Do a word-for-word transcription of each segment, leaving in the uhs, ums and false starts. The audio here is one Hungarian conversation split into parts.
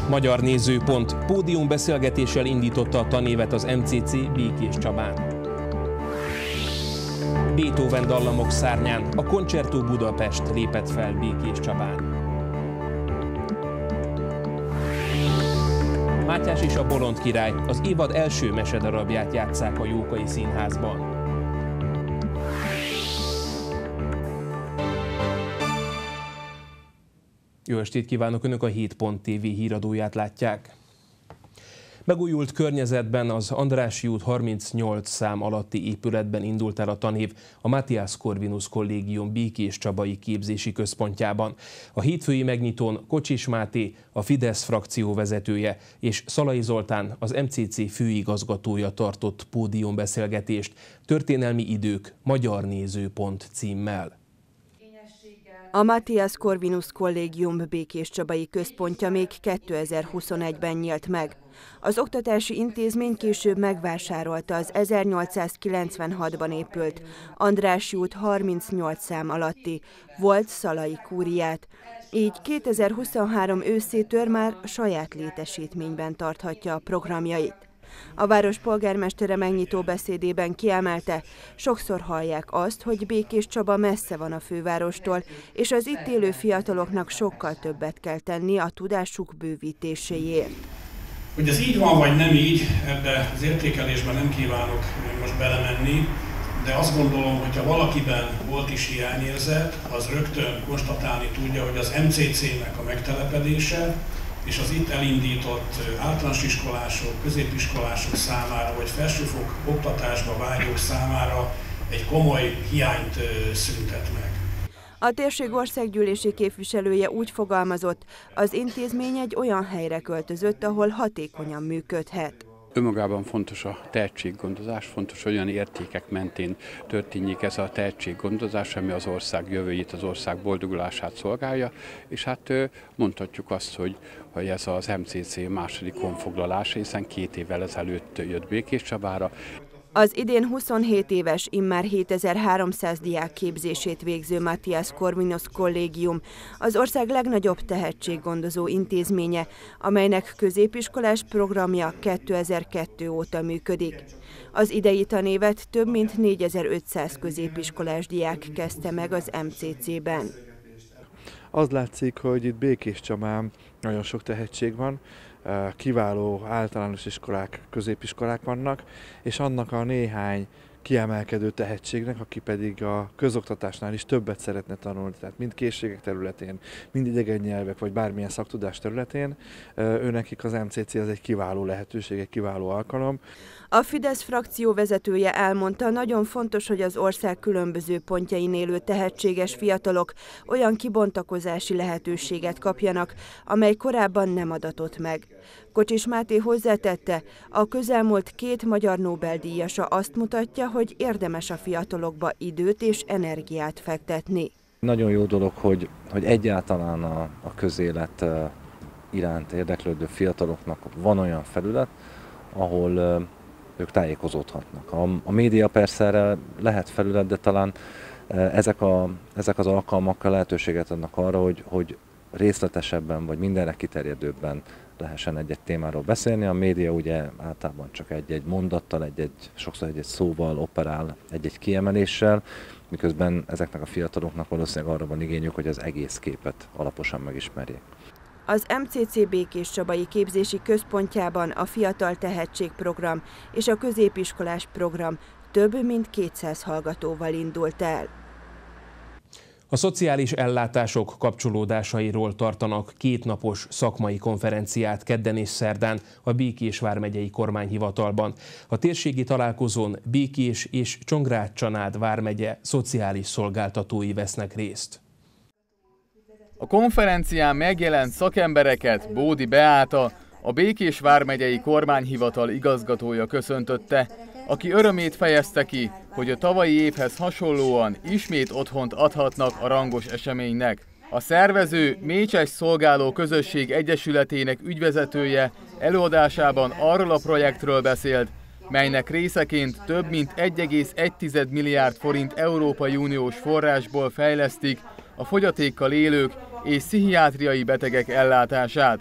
Magyar Nézőpont pódiumbeszélgetéssel indította a tanévet az em cé cé Békés Csabán. Beethoven dallamok szárnyán a Concerto Budapest lépett fel Békés Csabán. Mátyás és a Bolond király az évad első mesedarabját játsszák a Jókai Színházban. Jó estét kívánok! Önök a hét pont té vé híradóját látják. Megújult környezetben az Andrássy út harmincnyolc szám alatti épületben indult el a tanév a Matthias Corvinus Kollégium Békés Csabai Képzési Központjában. A hétfői megnyitón Kocsis Máté, a Fidesz frakció vezetője, és Szalai Zoltán, az em cé cé főigazgatója tartott pódiumbeszélgetést Történelmi idők, Magyar Nézőpont címmel. A Matthias Corvinus Kollégium Békés Csabai Központja még kétezer-huszonegyben nyílt meg. Az oktatási intézmény később megvásárolta az ezernyolcszázkilencvenhatban épült Andrássy út harmincnyolc szám alatti volt Szalai kúriát, így kétezer-huszonhárom őszétől már saját létesítményben tarthatja a programjait. A város polgármestere megnyitó beszédében kiemelte, sokszor hallják azt, hogy Békés Csaba messze van a fővárostól, és az itt élő fiataloknak sokkal többet kell tenni a tudásuk bővítéséért. Hogy ez így van vagy nem így, ebbe az értékelésben nem kívánok most belemenni, de azt gondolom, hogyha valakiben volt is hiányérzet, az rögtön konstatálni tudja, hogy az em cé cé-nek a megtelepedése és az itt elindított általános iskolások, középiskolások számára, vagy felsőfok oktatásba vágyók számára egy komoly hiányt szüntet meg. A térség országgyűlési képviselője úgy fogalmazott, az intézmény egy olyan helyre költözött, ahol hatékonyan működhet. Önmagában fontos a tehetséggondozás, fontos, hogy olyan értékek mentén történjék ez a tehetséggondozás, ami az ország jövőjét, az ország boldogulását szolgálja, és hát mondhatjuk azt, hogy, hogy ez az em cé cé második honfoglalása, hiszen két évvel ezelőtt jött Békés Csabára. Az idén huszonhét éves, immár hétezer-háromszáz diák képzését végző Matthias Corvinus Kollégium az ország legnagyobb tehetséggondozó intézménye, amelynek középiskolás programja kétezer-kettő óta működik. Az idei tanévet több mint négyezer-ötszáz középiskolás diák kezdte meg az em cé cé-ben. Az látszik, hogy itt Békés Csabán nagyon sok tehetség van, kiváló általános iskolák, középiskolák vannak, és annak a néhány kiemelkedő tehetségnek, aki pedig a közoktatásnál is többet szeretne tanulni, tehát mind készségek területén, mind idegen nyelvek, vagy bármilyen szaktudás területén, őnekik az em cé cé az egy kiváló lehetőség, egy kiváló alkalom. A Fidesz frakció vezetője elmondta, nagyon fontos, hogy az ország különböző pontjain élő tehetséges fiatalok olyan kibontakozási lehetőséget kapjanak, amely korábban nem adatott meg. Kocsis Máté hozzátette, a közelmúlt két magyar Nobel-díjasa azt mutatja, hogy érdemes a fiatalokba időt és energiát fektetni. Nagyon jó dolog, hogy, hogy egyáltalán a, a közélet iránt érdeklődő fiataloknak van olyan felület, ahol ők tájékozódhatnak. A, a média persze erre lehet felület, de talán ezek, a, ezek az alkalmakkal lehetőséget adnak arra, hogy, hogy részletesebben vagy mindenre kiterjedőbben lehessen egy-egy témáról beszélni. A média ugye általában csak egy-egy mondattal, egy-egy, sokszor egy-egy szóval operál, egy-egy kiemeléssel, miközben ezeknek a fiataloknak valószínűleg arra van igényük, hogy az egész képet alaposan megismerjék. Az em cé cé Békés Csabai Képzési Központjában a Fiatal Tehetség Program és a középiskolás program több mint kétszáz hallgatóval indult el. A szociális ellátások kapcsolódásairól tartanak kétnapos szakmai konferenciát kedden és szerdán a Békés vármegyei kormányhivatalban. A térségi találkozón Békés és Csongrád-Csanád vármegye szociális szolgáltatói vesznek részt. A konferencián megjelent szakembereket Bódi Beáta, a Békés vármegyei kormányhivatal igazgatója köszöntötte, aki örömét fejezte ki, hogy a tavalyi évhez hasonlóan ismét otthont adhatnak a rangos eseménynek. A szervező Mécses Szolgáló Közösség Egyesületének ügyvezetője előadásában arról a projektről beszélt, melynek részeként több mint egy egész egy milliárd forint Európai Uniós forrásból fejlesztik a fogyatékkal élők és pszichiátriai betegek ellátását.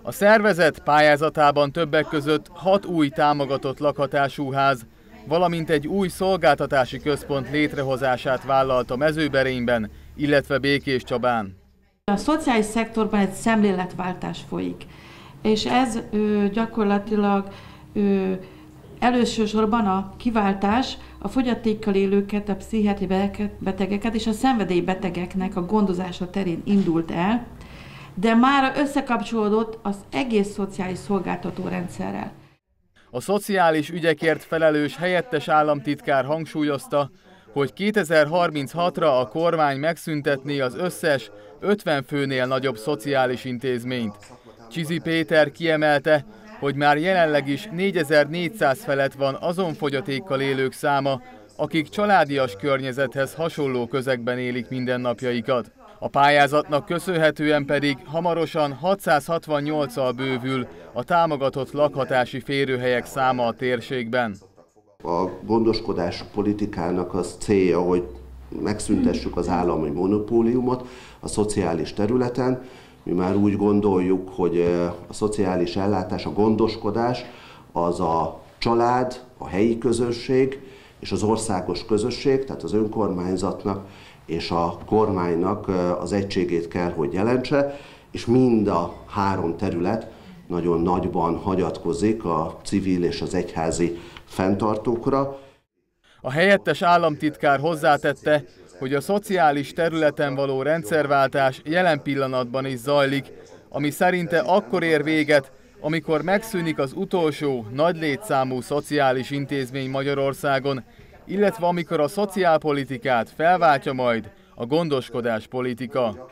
A szervezet pályázatában többek között hat új támogatott lakhatású ház, valamint egy új szolgáltatási központ létrehozását vállalta Mezőberényben, illetve Békéscsabán. A szociális szektorban egy szemléletváltás folyik, és ez ö, gyakorlatilag ö, elősorban a kiváltás a fogyatékkal élőket, a pszichiátriai betegeket és a szenvedélybetegeknek a gondozása terén indult el, de már összekapcsolódott az egész szociális szolgáltató rendszerrel. A szociális ügyekért felelős helyettes államtitkár hangsúlyozta, hogy kétezer-harminchatra a kormány megszüntetné az összes ötven főnél nagyobb szociális intézményt. Csizi Péter kiemelte, hogy már jelenleg is négyezer-négyszáz felett van azon fogyatékkal élők száma, akik családias környezethez hasonló közegben élik mindennapjaikat. A pályázatnak köszönhetően pedig hamarosan hatszázhatvannyolccal bővül a támogatott lakhatási férőhelyek száma a térségben. A gondoskodás politikának az célja, hogy megszüntessük az állami monopóliumot a szociális területen. Mi már úgy gondoljuk, hogy a szociális ellátás, a gondoskodás az a család, a helyi közösség és az országos közösség, tehát az önkormányzatnak és a kormánynak az egységét kell, hogy jelentse, és mind a három terület nagyon nagyban hagyatkozik a civil és az egyházi fenntartókra. A helyettes államtitkár hozzátette, hogy a szociális területen való rendszerváltás jelen pillanatban is zajlik, ami szerinte akkor ér véget, amikor megszűnik az utolsó nagy létszámú szociális intézmény Magyarországon, illetve amikor a szociálpolitikát felváltja majd a gondoskodás politika.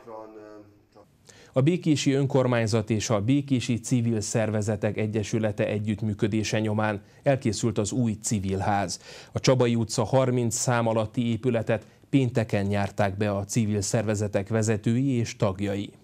A Békési Önkormányzat és a Békési Civil Szervezetek Egyesülete együttműködése nyomán elkészült az új civilház. A Csabai utca harminc szám alatti épületet pénteken járták be a civil szervezetek vezetői és tagjai.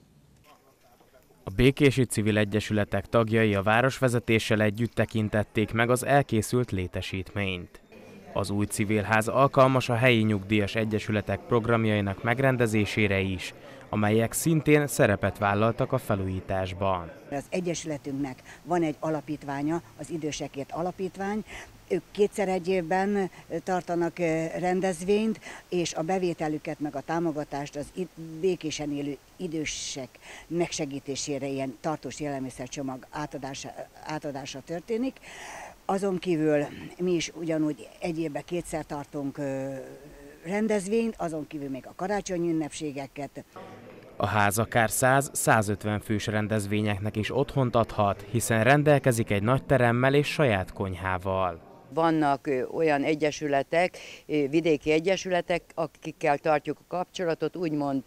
A Békési Civil Egyesületek tagjai a városvezetéssel együtt tekintették meg az elkészült létesítményt. Az új civilház alkalmas a helyi nyugdíjas egyesületek programjainak megrendezésére is, amelyek szintén szerepet vállaltak a felújításban. Az egyesületünknek van egy alapítványa, az Idősekért Alapítvány. Ők kétszer egy évben tartanak rendezvényt, és a bevételüket meg a támogatást az békésen élő idősek megsegítésére ilyen tartós élelmiszercsomag átadása, átadása történik. Azon kívül mi is ugyanúgy egy évben kétszer tartunk rendezvényt, azon kívül még a karácsonyi ünnepségeket. A ház akár száz-százötven fős rendezvényeknek is otthont adhat, hiszen rendelkezik egy nagy teremmel és saját konyhával. Vannak olyan egyesületek, vidéki egyesületek, akikkel tartjuk a kapcsolatot, úgymond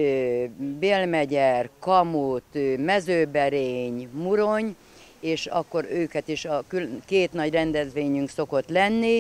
Bélmegyer, Kamut, Mezőberény, Murony, és akkor őket is a két nagy rendezvényünk szokott lenni,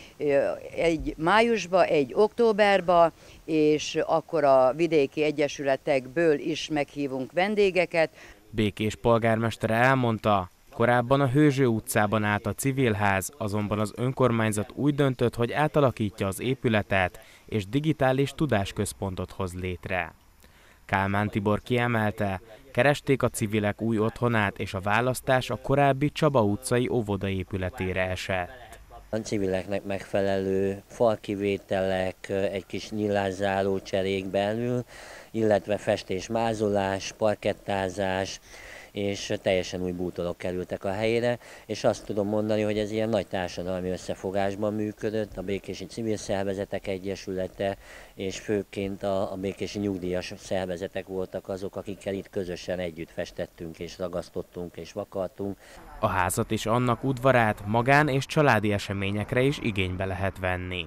egy májusban, egy októberban, és akkor a vidéki egyesületekből is meghívunk vendégeket. Békés polgármestere elmondta, korábban a Hőzső utcában állt a civilház, azonban az önkormányzat úgy döntött, hogy átalakítja az épületet, és digitális tudásközpontot hoz létre. Kálmán Tibor kiemelte, keresték a civilek új otthonát, és a választás a korábbi Csaba utcai óvoda épületére esett. A civileknek megfelelő falkivételek, egy kis nyilászáró cserék belül, illetve festés-mázolás, parkettázás, és teljesen új bútorok kerültek a helyére, és azt tudom mondani, hogy ez ilyen nagy társadalmi összefogásban működött, a Békési Civil Szervezetek Egyesülete, és főként a, a békési nyugdíjas szervezetek voltak azok, akikkel itt közösen együtt festettünk, és ragasztottunk, és vakartunk. A házat és annak udvarát magán- és családi eseményekre is igénybe lehet venni.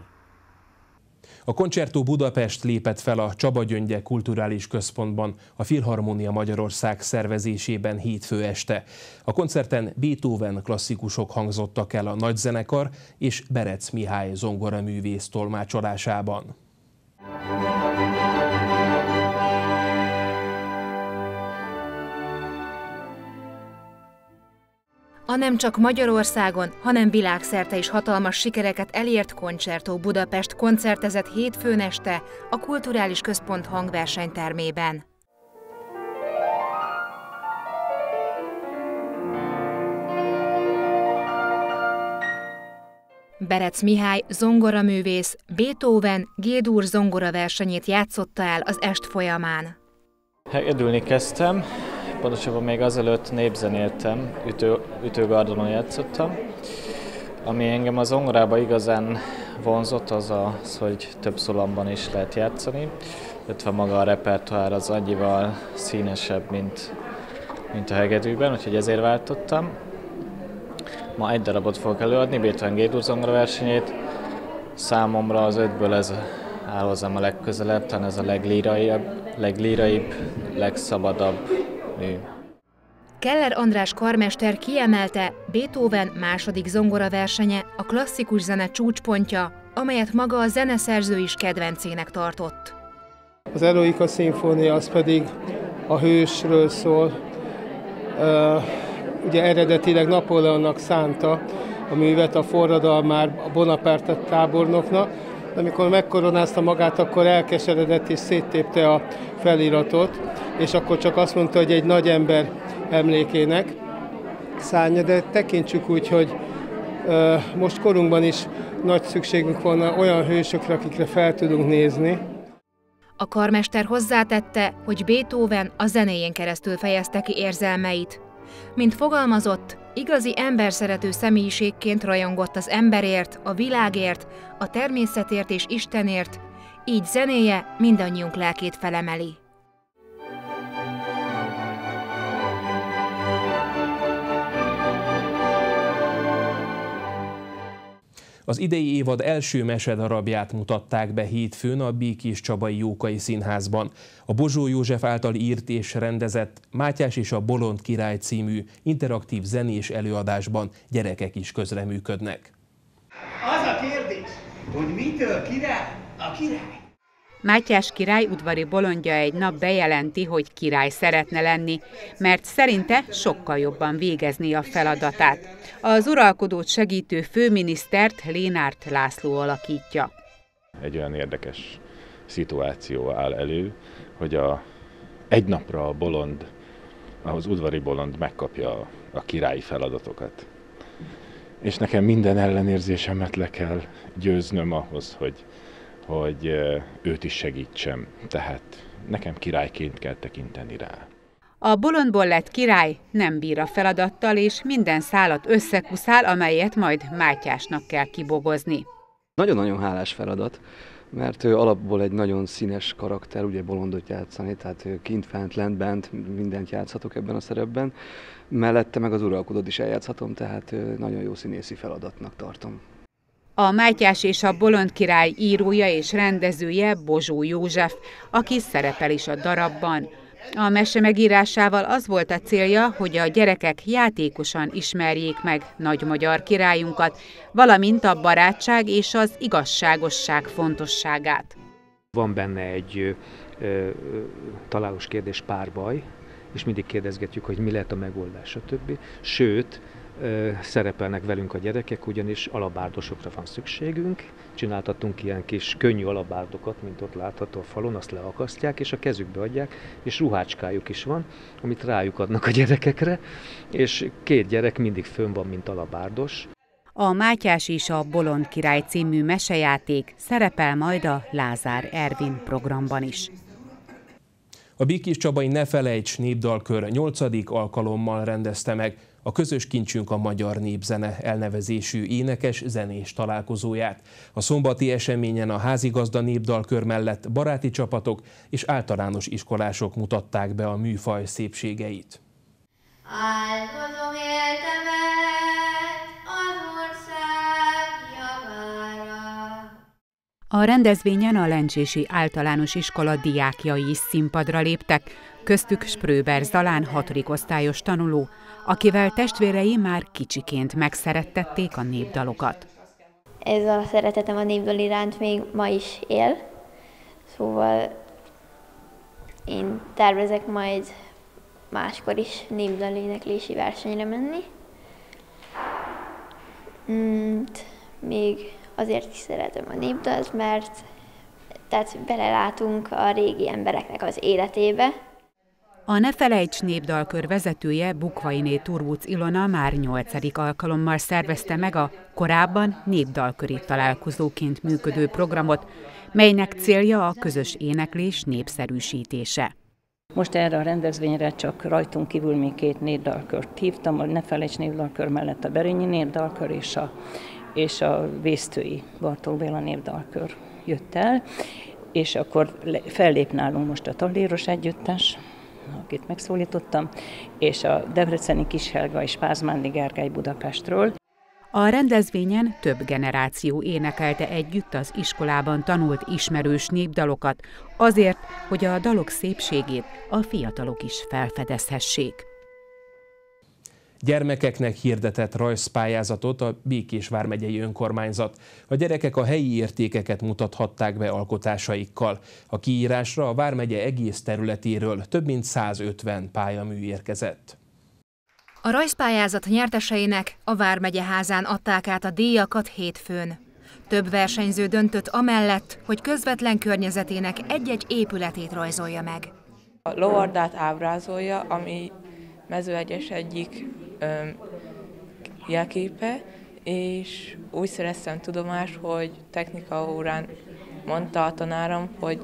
A Concerto Budapest lépett fel a Csaba-Gyöngye Kulturális Központban a Filharmónia Magyarország szervezésében hétfő este. A koncerten Beethoven klasszikusok hangzottak el a nagyzenekar és Berec Mihály zongoraművész tolmácsolásában. A nem csak Magyarországon, hanem világszerte is hatalmas sikereket elért Concerto Budapest koncertezett hétfőn este a Kulturális Központ hangversenytermében. Berec Mihály zongoraművész Beethoven G-dur zongora versenyét játszotta el az est folyamán. Hegedülni kezdtem, pontosabban még azelőtt népzenéltem, ütő, ütőgardon játszottam. Ami engem a zongorában igazán vonzott, az az, hogy több szólamban is lehet játszani, illetve maga a repertoár az annyival színesebb, mint, mint a hegedűben, úgyhogy ezért váltottam. Ma egy darabot fogok előadni, Beethoven G-dur zongora versenyét. Számomra az ötből ez áll hozzám a legközelebb, talán ez a leglíraibb, leglíraibb, legszabadabb mű. Keller András karmester kiemelte, Beethoven második zongoraversenye a klasszikus zene csúcspontja, amelyet maga a zeneszerző is kedvencének tartott. Az Eroica szimfónia az pedig a hősről szól. Uh, ugye eredetileg Napóleonnak szánta a művet, a forradalmár a Bonaparte tábornoknak, de amikor megkoronázta magát, akkor elkeseredett és széttépte a feliratot, és akkor csak azt mondta, hogy egy nagy ember emlékének szánja, de tekintsük úgy, hogy uh, most korunkban is nagy szükségünk van olyan hősökre, akikre fel tudunk nézni. A karmester hozzátette, hogy Beethoven a zenéjén keresztül fejezte ki érzelmeit. Mint fogalmazott, igazi emberszerető személyiségként rajongott az emberért, a világért, a természetért és Istenért, így zenéje mindannyiunk lelkét felemeli. Az idei évad első mesedarabját mutatták be hétfőn a Békéscsabai Jókai Színházban. A Bozsó József által írt és rendezett Mátyás és a Bolond Király című interaktív zenés előadásban gyerekek is közreműködnek. Az a kérdés, hogy mitől király a király? Mátyás király udvari bolondja egy nap bejelenti, hogy király szeretne lenni, mert szerinte sokkal jobban végezné a feladatát. Az uralkodót segítő főminisztert Lénárt László alakítja. Egy olyan érdekes szituáció áll elő, hogy a, egy napra a bolond, az udvari bolond megkapja a királyi feladatokat. És nekem minden ellenérzésemet le kell győznöm ahhoz, hogy hogy őt is segítsem, tehát nekem királyként kell tekinteni rá. A bolondból lett király nem bír a feladattal, és minden szálat összekuszál, amelyet majd Mátyásnak kell kibogozni. Nagyon-nagyon hálás feladat, mert ő alapból egy nagyon színes karakter, ugye bolondot játszani, tehát kint, fent, lent, bent, mindent játszhatok ebben a szerepben. Mellette meg az uralkodót is eljátszhatom, tehát nagyon jó színészi feladatnak tartom. A Mátyás és a Bolond Király írója és rendezője Bozsó József, aki szerepel is a darabban. A mese megírásával az volt a célja, hogy a gyerekek játékosan ismerjék meg nagy magyar királyunkat, valamint a barátság és az igazságosság fontosságát. Van benne egy ö, ö, találós kérdés, párbaj, és mindig kérdezgetjük, hogy mi lehet a megoldás, stb. Sőt, szerepelnek velünk a gyerekek, ugyanis alabárdosokra van szükségünk. Csináltatunk ilyen kis könnyű alabárdokat, mint ott látható a falon, azt leakasztják, és a kezükbe adják, és ruhácskájuk is van, amit rájuk adnak a gyerekekre, és két gyerek mindig fönn van, mint alabárdos. A Mátyás és a Bolond Király című mesejáték szerepel majd a Lázár Ervin programban is. A Békéscsabai Ne Felejts népdalkör nyolcadik alkalommal rendezte meg a Közös kincsünk a magyar népzene elnevezésű énekes-zenés találkozóját. A szombati eseményen a házigazda népdalkör mellett baráti csapatok és általános iskolások mutatták be a műfaj szépségeit. Álmodom éltemet az ország javára. A rendezvényen a Lencsési Általános Iskola diákjai is színpadra léptek, köztük Spröber Zalán hatodik osztályos tanuló, akivel testvérei már kicsiként megszerettették a népdalokat. Ez a szeretetem a népdal iránt még ma is él, szóval én tervezek majd máskor is népdaléneklési versenyre menni. Mm, még azért is szeretem a népdalt, mert tehát belelátunk a régi embereknek az életébe. A Ne felejts népdalkör vezetője, Bukvainé Turbuc Ilona már nyolcadik alkalommal szervezte meg a korábban népdalköri találkozóként működő programot, melynek célja a közös éneklés népszerűsítése. Most erre a rendezvényre csak rajtunk kívül még két népdalkört hívtam, a Ne felejts népdalkör mellett a Berényi népdalkör és a, és a Vésztői Bartók Béla népdalkör jött el, és akkor fellép nálunk most a Talléros együttes, akit megszólítottam, és a debreceni Kishelga és Pázmándi Gergely Budapestről. A rendezvényen több generáció énekelte együtt az iskolában tanult ismerős népdalokat, azért, hogy a dalok szépségét a fiatalok is felfedezhessék. Gyermekeknek hirdetett rajzpályázatot a Békés vármegyei önkormányzat. A gyerekek a helyi értékeket mutathatták be alkotásaikkal. A kiírásra a vármegye egész területéről több mint százötven pályamű érkezett. A rajzpályázat nyerteseinek a Vármegye házán adták át a díjakat hétfőn. Több versenyző döntött amellett, hogy közvetlen környezetének egy-egy épületét rajzolja meg. A Lovardát ábrázolja, ami Mezőegyes egyik öm, jelképe, és úgy szereztem tudomást, hogy technika órán mondta a tanárom, hogy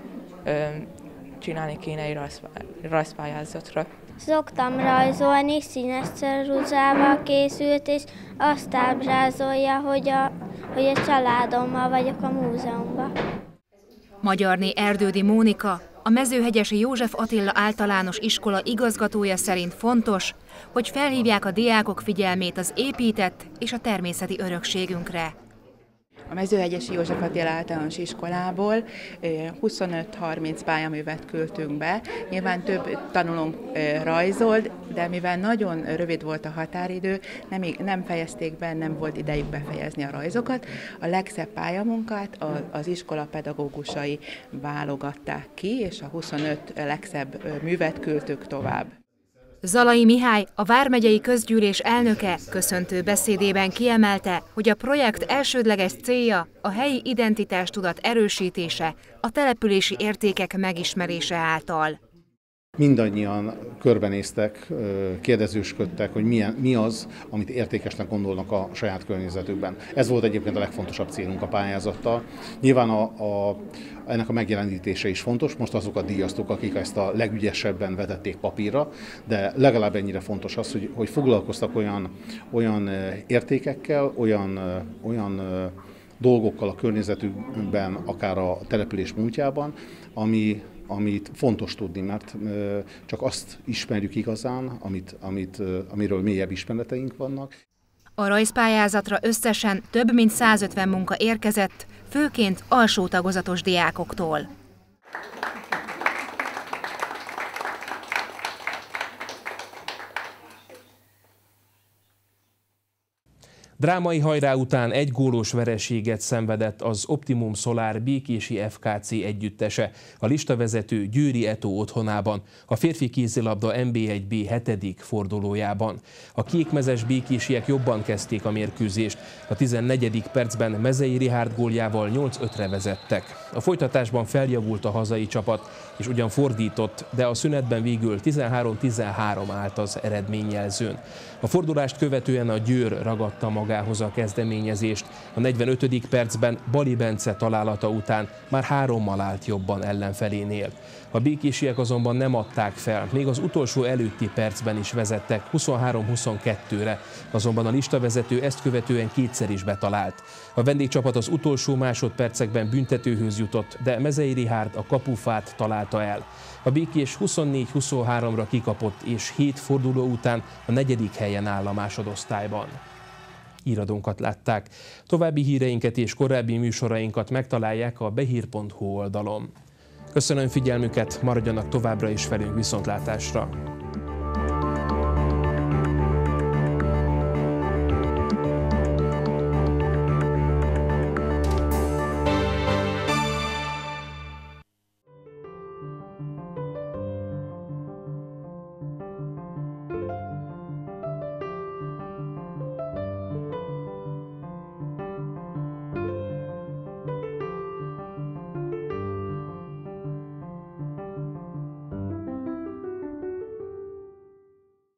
öm, csinálni kéne egy rajzpályázatra. Szoktam rajzolni, színes ceruzával készült, és azt ábrázolja, hogy a, hogy a családommal vagyok a múzeumban. Magyarné Erdődi Mónika, a Mezőhegyesi József Attila általános iskola igazgatója szerint fontos, hogy felhívják a diákok figyelmét az épített és a természeti örökségünkre. A Mezőhegyesi József Attila általános iskolából huszonöt-harminc pályaművet küldtünk be. Nyilván több tanulónk rajzolt, de mivel nagyon rövid volt a határidő, nem, nem fejezték be, nem volt idejük befejezni a rajzokat. A legszebb pályamunkát az iskola pedagógusai válogatták ki, és a huszonöt legszebb művet küldtük tovább. Zalai Mihály, a Vármegyei Közgyűlés elnöke köszöntő beszédében kiemelte, hogy a projekt elsődleges célja a helyi identitástudat erősítése, a települési értékek megismerése által. Mindannyian körbenéztek, kérdezősködtek, hogy milyen, mi az, amit értékesnek gondolnak a saját környezetükben. Ez volt egyébként a legfontosabb célunk a pályázattal. Nyilván a, a, ennek a megjelenítése is fontos, most azokat díjaztuk, akik ezt a legügyesebben vetették papírra, de legalább ennyire fontos az, hogy, hogy foglalkoztak olyan, olyan értékekkel, olyan, olyan dolgokkal a környezetükben, akár a település múltjában, ami amit fontos tudni, mert csak azt ismerjük igazán, amit, amit, amiről mélyebb ismereteink vannak. A rajzpályázatra összesen több mint százötven munka érkezett, főként alsó tagozatos diákoktól. Drámai hajrá után egy gólos vereséget szenvedett az Optimum Solar békési ef ká cé együttese a listavezető Győri Eto otthonában, a férfi kézilabda en bé egy bé hetedik fordulójában. A kékmezes békésiek jobban kezdték a mérkőzést, a tizennegyedik percben Mezei Rihárd góljával nyolc ötre vezettek. A folytatásban feljavult a hazai csapat, és ugyan fordított, de a szünetben végül tizenhárom tizenhárom állt az eredményjelzőn. A fordulást követően a Győr ragadta magához a kezdeményezést. A negyvenötödik percben Bali Bence találata után már hárommal állt jobban ellenfelénél. A békésiek azonban nem adták fel, még az utolsó előtti percben is vezettek huszonhárom huszonkettőre, azonban a listavezető ezt követően kétszer is betalált. A vendégcsapat az utolsó másodpercekben büntetőhöz jutott, de Mezei Rihárd a kapufát találta el. A békés huszonnégy huszonháromra kikapott, és hét forduló után a negyedik helyen áll a másodosztályban. Híradónkat látták. További híreinket és korábbi műsorainkat megtalálják a behír pont hu oldalon. Köszönöm figyelmüket, maradjanak továbbra is velünk, viszontlátásra!